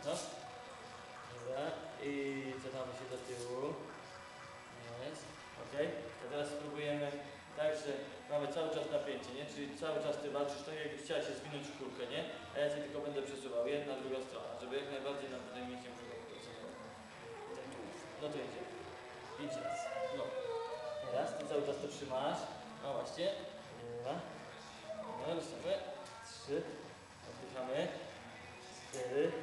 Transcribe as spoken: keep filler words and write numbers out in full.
No. Dobra. I cofamy się do tyłu. Jest. Ok. To teraz spróbujemy tak, że mamy cały czas napięcie, nie? Czyli cały czas ty walczysz tak, jakbyś chciała się zwinąć w kulkę, nie? A ja sobie tylko będę przesuwał jedna, druga strona, żeby jak najbardziej nam tutaj mięśnie brzucha pracowało. No to idzie. Idź raz. No. Teraz ty cały czas to trzymasz. No właśnie. Dwa. No, ruszamy. Trzy. Oddychamy. Cztery.